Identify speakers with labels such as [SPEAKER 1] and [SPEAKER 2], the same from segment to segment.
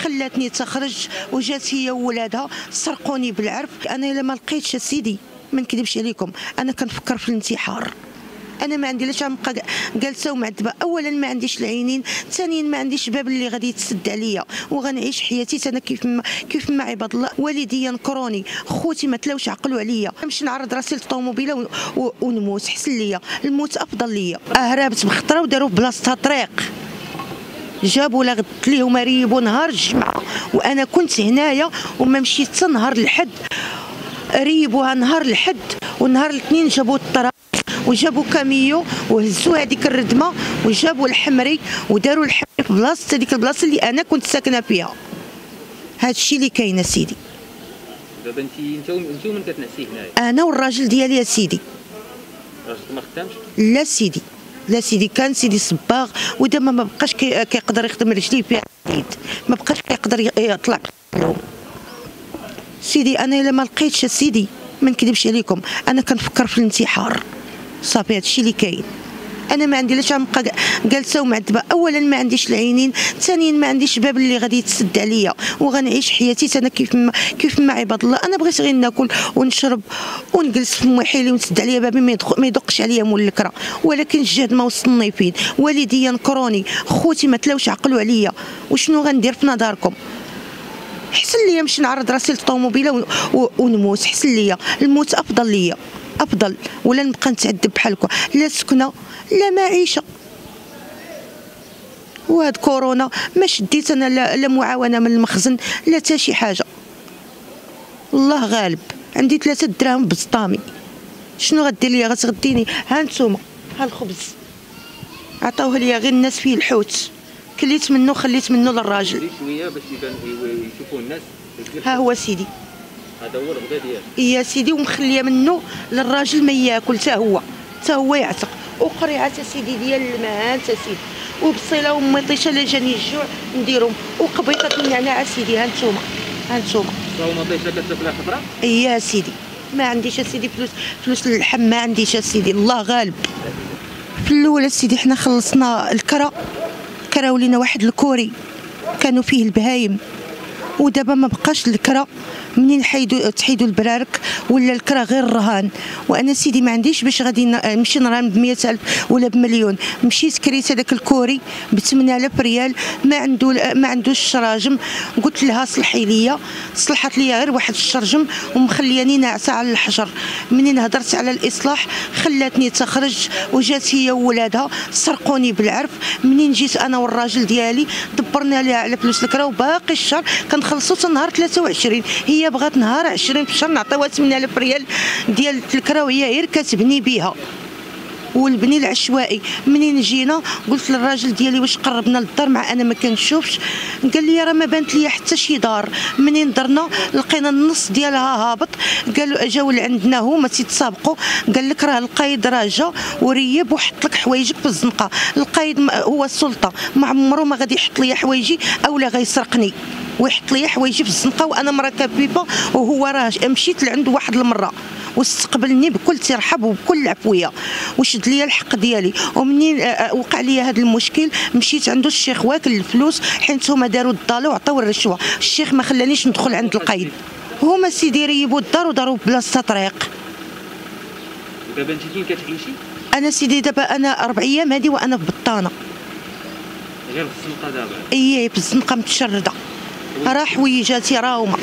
[SPEAKER 1] خلاتني تخرج وجات هي وولادها سرقوني بالعرف. انا الا ما لقيتش سيدي ما نكذبش عليكم انا كنفكر في الانتحار. انا ما عندي لاش غنبقى جالسه ومعذبه. اولا ما عنديش العينين، ثانيا ما عنديش باب اللي غادي يتسد عليا وغنعيش حياتي انا كيف ما عباد الله. والدي ينكروني، خوتي ما تلاوش عقلوا عليا. نمشي نعرض راسي للطوموبيله ونموت، حسن ليا الموت افضل ليا. هربت بخطره وداروا بلاصتها طريق، جابوا لغد ليهم ريبوا نهار الجمعه وانا كنت هنايا وما مشيت حتى نهار الحد. ريبوها نهار الحد ونهار الاثنين جابوا الطريق وجابوا كاميو وهزوا هذيك الردمه وجابوا الحمري وداروا الحمري في بلاصه هذيك البلاصه اللي انا كنت ساكنه فيها. هذا الشيء اللي كاين سيدي.
[SPEAKER 2] دابا انت من كتنعسي هنايا؟
[SPEAKER 1] انا والراجل ديالي يا سيدي.
[SPEAKER 2] راجلك ما خدامش؟
[SPEAKER 1] لا سيدي، لا سيدي، كان سيدي صباغ ودابا ما بقاش كيقدر يخدم رجليه فيها اليد، ما بقاش كيقدر يطلع لهم. سيدي انا الا ما لقيتش سيدي ما نكذبش عليكم انا كنفكر في الانتحار. صافي هادشي اللي كاين. انا ما عندي لاش غنبقى جالسه ومعذبه. اولا ما عنديش العينين، ثانيا ما عنديش باب اللي غادي يتسد عليا وغنعيش حياتي انا كيف ما عباد الله. انا بغيت غير ناكل ونشرب ونجلس في موحيلي ونسد عليا بابي ما يدقش عليا مول الكرا، ولكن الجهد ما وصلني فين. والدي ينكروني، خوتي ما تلاوش عقلوا عليا. وشنو غندير في نظركم؟ حسن ليا نمشي نعرض راسي للطوموبيله ونموت، حسن ليا الموت افضل ليا، افضل ولا نبقى نتعذب بحالكم. لا سكنه لا معيشه. وهاد كورونا ما شديت انا لا معاونه من المخزن لا حتى شي حاجه. الله غالب. عندي 3 دراهم بسطامي، شنو غدير ليا؟ غتغديني؟ ها نتوما، ها الخبز عطاوه ليا غير الناس فيه الحوت، كليت منه خليت منه للراجل
[SPEAKER 2] شويه باش يبان يشوفوا الناس.
[SPEAKER 1] ها هو سيدي،
[SPEAKER 2] هذا هو الغدا ديالك
[SPEAKER 1] يا سيدي، ومخليه منه للراجل ما ياكل حتى هو يعتق. وقريعه سيدي ديال الماء انت سيدي، وبصيله ومطيشه لا جاني الجوع نديرهم، وقبيطه النعناع سيدي. ها نتوما، ها نتوما.
[SPEAKER 2] مطيشه كتاكلها خضراء؟
[SPEAKER 1] يا سيدي ما عنديش سيدي فلوس اللحم ما عنديش سيدي. الله غالب. في الاول سيدي حنا خلصنا الكرا ولينا واحد الكوري كانوا فيه البهايم، ودابا ما بقاش الكرا. منين تحيدوا البرارك ولا الكرا غير الرهان. وانا سيدي ما عنديش باش غادي نمشي نرهن ب100,000 ولا بمليون. مشيت كريت هذاك الكوري ب8000 ريال، ما عندوش الشراجم. قلت لها صلحي ليا، صلحت ليا غير واحد الشرجم ومخلياني ناعسه على الحجر. منين هضرت على الاصلاح خلاتني تخرج وجات هي وولادها سرقوني بالعرف. منين جيت انا والراجل ديالي دبرنا ليها على فلوس الكرا، وباقي الشهر كنخلصوا حتى نهار 23. هي بغات نهار 20 في الشهر نعطيوها 8000 ريال ديال الكرا وهي غير كتبني بها. والبني العشوائي منين جينا قلت للراجل ديالي واش قربنا للدار مع انا ما كنشوفش، قال لي راه ما بانت لي حتى شي دار. منين درنا لقينا النص ديالها هابط. قالوا جاو لعندنا هما تيتسابقوا، قال لك راه القايد راه جا وريب وحط لك حوايجك في الزنقه. القايد هو السلطه، ما عمره ما غادي يحط لي حوايجي اولا غيسرقني ويحط لي حوايجي في الزنقه وانا مرا كبيبه. وهو راه مشيت لعنده واحد المره واستقبلني بكل ترحب وبكل عفويه وشد لي الحق ديالي. ومنين وقع لي هذا المشكل مشيت عنده الشيخ واكل الفلوس، حيت هما داروا الضاله وعطاو الرشوه. الشيخ ما خلانيش ندخل عند القايد. هما سيدي ريبوا الدار وداروا بلاصه طريق.
[SPEAKER 2] دابا انت فين كتعيشي؟
[SPEAKER 1] انا سيدي دابا انا 4 ايام هذه وانا في بطانه.
[SPEAKER 2] غير في الزنقه دابا؟
[SPEAKER 1] اييه في الزنقه متشرده، راه حويجاتي راهما.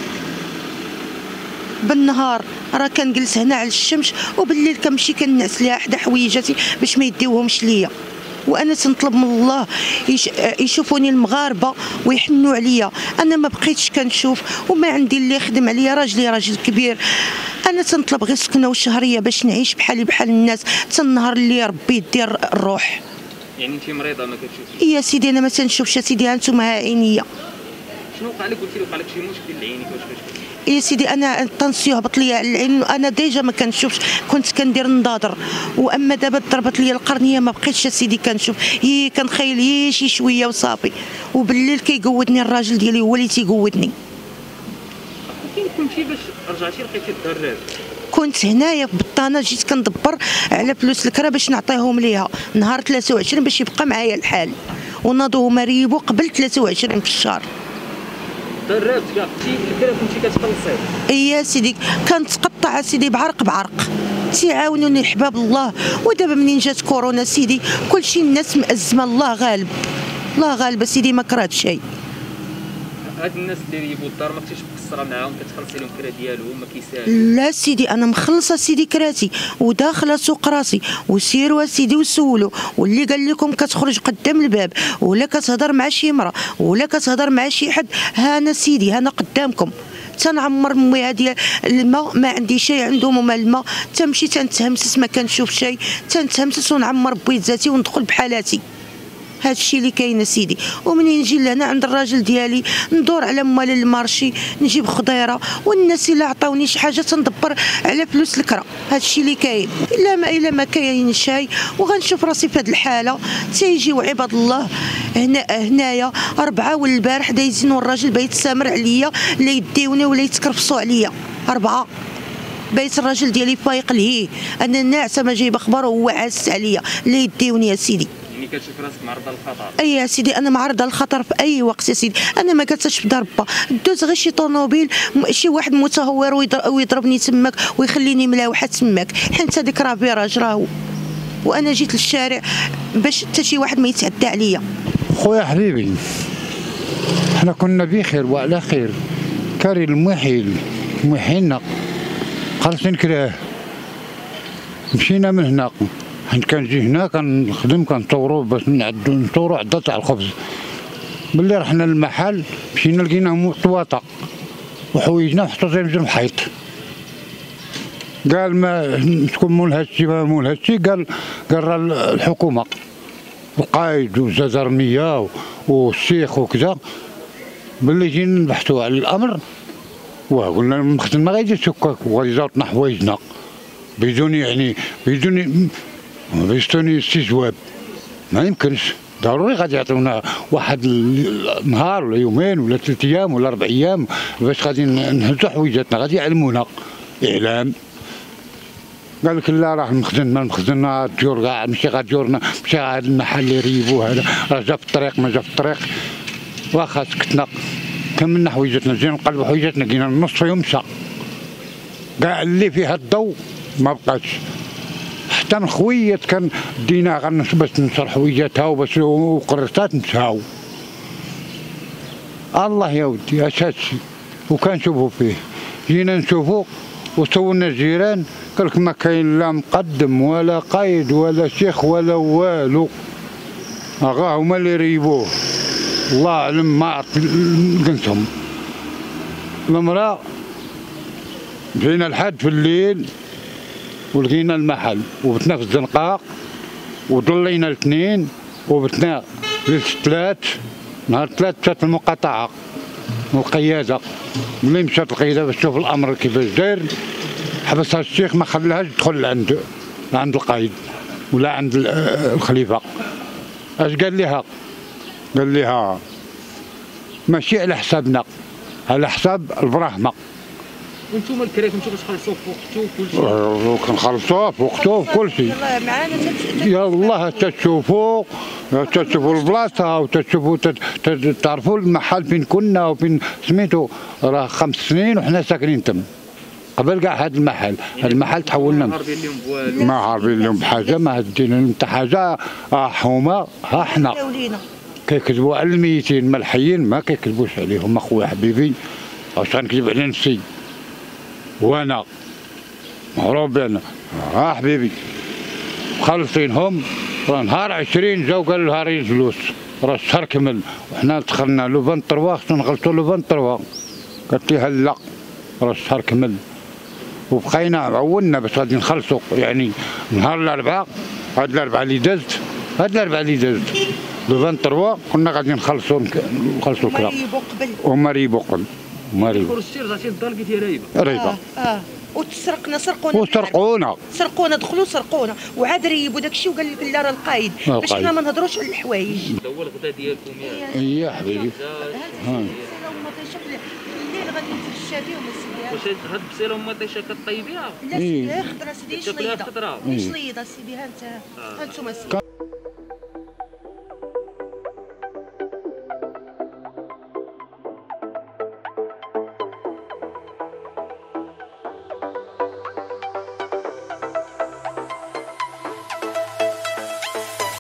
[SPEAKER 1] بالنهار راه كنجلس هنا على الشمس، وبالليل كنمشي كنعس ليها حدا حويجاتي باش ما يديوهمش ليا. وانا تنطلب من الله يشوفوني المغاربه ويحنوا عليا. انا ما بقيتش كنشوف وما عندي اللي يخدم عليا، راجلي راجل كبير. انا تنطلب غير سكنه وشهريه باش نعيش بحالي بحال الناس حتى النهار اللي ربي يدير الروح.
[SPEAKER 2] يعني انت مريضه ما كتشوفيش؟
[SPEAKER 1] يا سيدي انا ما تنشوفش سيدي. ها انتم عينيا.
[SPEAKER 2] شنو وقع لك؟ قلتي لي وقع لك شي مشكل لعينيك، واش
[SPEAKER 1] يا سيدي انا الطنسيون هبط لي العين، انا ديجا ما كنشوفش، كنت كندير نضاضر. واما دابا ضربت لي القرنيه ما بقيتش سيدي كنشوف، هي كنخيل هي شي شويه وصافي. وبالليل كيقودني الراجل ديالي هو اللي تيقودني.
[SPEAKER 2] فين كنتي باش رجعتي لقيتي الدار لاباس؟
[SPEAKER 1] كنت هنايا في بطانه، جيت كندبر على فلوس الكرا باش نعطيهم ليها نهار 23 باش يبقى معايا الحال. وناضوا هما ريبوا قبل 23 في الشهر.
[SPEAKER 2] ضربت كاع الكرا كنتي كتخلصيه.
[SPEAKER 1] اي سيدي كنتقطع سيدي بعرق بعرق، تيعاونوني الحباب الله. ودابا منين جات كورونا سيدي كلشي الناس مأزمه، الله غالب، الله غالب سيدي ما كرهت شيء.
[SPEAKER 2] هاد الناس اللي يجيبوا الدار ما كنتيش مقصره معاهم، كتخلصي لهم الكرا ديالهم ما كيساهلش؟
[SPEAKER 1] لا سيدي انا مخلصه سيدي كراتي وداخله سوق راسي، وسيروا سيدي وسولوا، واللي قال لكم كتخرج قدام الباب ولا كتهضر مع شي امراه ولا كتهضر مع شي حد، هانا سيدي هانا قدامكم. تنعمر مي هادي الماء ما عندي شيء، عندهم ماء الماء، تمشي تنتهمسس ما كنشوف شيء، تنتهمسس ونعمر بويت ذاتي وندخل بحالاتي. هذا الشيء اللي كاين سيدي. ومنين نجي لهنا عند الراجل ديالي ندور على مال المارشي نجيب خضيره، والناس الا عطاوني شي حاجه تندبر على فلوس الكرا. هذا الشيء اللي كاين. الا ما كاين شيء وغنشوف راسي في هذه الحاله. تيجيو عباد الله هنايا 4 والبارح دايزين والراجل بايت سامر عليا لا يديوني ولا يتكرفصوا عليا. 4 بايت الراجل ديالي فايق لهيه، انا ناعسه ما جايبه خبر وهو عاس عليا لا يديوني يا سيدي.
[SPEAKER 2] يعني كتشوف راسك معرضه للخطر؟
[SPEAKER 1] اي يا سيدي انا معرضه للخطر في اي وقت يا سيدي. انا ما كنتش في دار با، دوز غير شي طوموبيل شي واحد متهور ويضربني تماك ويخليني ملاوحه تماك، حيت هذيك راه فيراج راهو، وانا جيت للشارع باش حتى شي واحد ما يتعدى عليا.
[SPEAKER 3] خويا حبيبي حنا كنا بخير وعلى خير، كاري المحينا خلصين كراه، مشينا من هنا حيت كنجي هنا كنخدم كنطورو باش نطورو عدة تاع الخبز. ملي رحنا للمحل مشينا لقيناهم طواطا وحويجنا محطوطين في المحيط. قال ما شكون مول هادشي ما مول هادشي، قال راه الحكومه القايد والجزرميه والشيخ وكذا. ملي جينا نبحثوا على الامر وقلنا المخزن ما غادي يتسكك وغادي يزوطنا حوايجنا بدون استجواب. ما يمكنش، ضروري غادي يعطيونا واحد النهار ولا يومين ولا 3 ايام ولا 4 ايام باش غادي نهزوا حويجاتنا، غادي يعلمونا اعلام. قال لك لا راه المخزن الديور كاع ماشي غا ديورنا، ماشي غا هذا المحل اللي ريبوه هذا راه جا في الطريق ما جا في الطريق. واخا سكتنا كملنا حويجاتنا، جينا نقلبوا حويجاتنا لقينا النص يوم مشى، كاع اللي فيها الضوء ما بقاش. حتى من خويات كان دينا باش تنشر حويجاتها وباش وقرصات نساو. الله يا ودي اش هادشي وكنشوفوا فيه. جينا نشوفوا وسولنا الجيران قال لك ما كاين لا مقدم ولا قايد ولا شيخ ولا والو، غا هما اللي ريبوه. الله اعلم ما قلتهم. المراه جينا لحد في الليل ولقينا المحل وبتنا في الزنقاق وضلينا الاثنين وبتنا ليلة الثلاث. نهار الثلاث مشات المقاطعة والقيادة. ملي مشات القيادة باش تشوف الأمر كيفاش داير حبسها الشيخ ما خلاهاش تدخل عند القايد ولا عند الخليفة. اش قال لها؟ قال لها ماشي على حسابنا، على حساب البراهمة.
[SPEAKER 2] وانتم الكرا كنتو كتخلصوا في وقتو وكلشي؟
[SPEAKER 3] كنخلصوا في وقتو وكلشي. يلاه تشوفوا البلاصه وتشوفوا تعرفوا المحل فين كنا وفين سميتو. راه 5 سنين وحنا ساكنين تم قبل كاع هذا المحل. هذا المحل تحولنا ما عارفين لهم بحاجه، ما هدينا لهم حتى حاجه. حومه ها حنا كيكذبوا على الميتين، ما الحيين ما كيكذبوش عليهم. اخويا حبيبي واش غنكذب على نفسي وانا معروف بأنا حبيبي مخلصينهم. راه نهار 20 جاو قالوا لها راه الفلوس راه الشهر كمل وحنا دخلنا لو 23 خصنا نغلطوا لو 23. قالت لي هلا راه الشهر كمل وبقينا عولنا باش غادي نخلصوا. يعني نهار الاربعاء هاد الاربعاء اللي دازت لو 23 كنا غادي نخلصوا الكرا وما ريبوا قبل.
[SPEAKER 2] خرجتي رجعتي للدار لقيتيها
[SPEAKER 3] ريبه.
[SPEAKER 1] سرقونا دخلوا سرقونا وعاد ريبوا داكشي وقال لك لا راه القايد باش حنا ما نهضروش على الحوايج.
[SPEAKER 2] هذا هو الغدا ديالكم
[SPEAKER 3] يا حبيبي.
[SPEAKER 1] الليل غادي نتغشى بهم
[SPEAKER 2] واش هاد البصيله ومطيشه كطيبيها؟
[SPEAKER 1] لا سيدي خضره سيدي
[SPEAKER 2] شليضه
[SPEAKER 1] شليضه سيدي ها انت هانتوما سيدي.